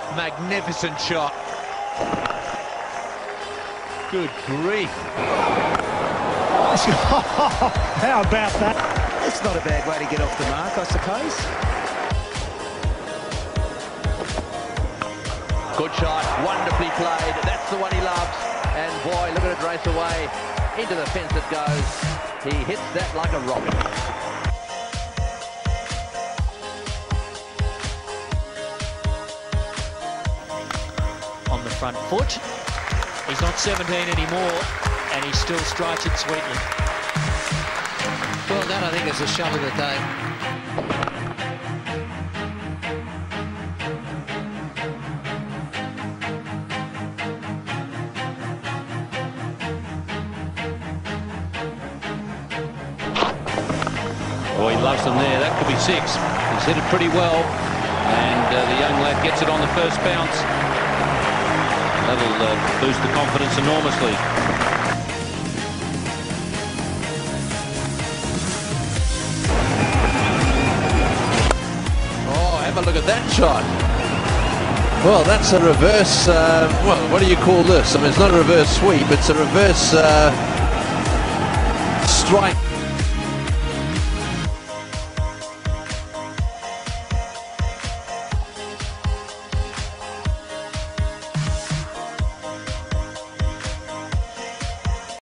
Magnificent shot. Good grief. How about that? It's not a bad way to get off the mark, I suppose. Good shot, wonderfully played. That's the one he loves. And boy, look at it race away. Into the fence it goes. He hits that like a rocket. On the front foot. He's not 17 anymore, and he still strikes it sweetly. Well, that I think is a shot of the day. Oh, he loves them there. That could be 6. He's hit it pretty well, and the young lad gets it on the first bounce. That'll boost the confidence enormously. Oh, have a look at that shot. Well, that's a reverse, well, what do you call this? I mean, it's not a reverse sweep, it's a reverse strike.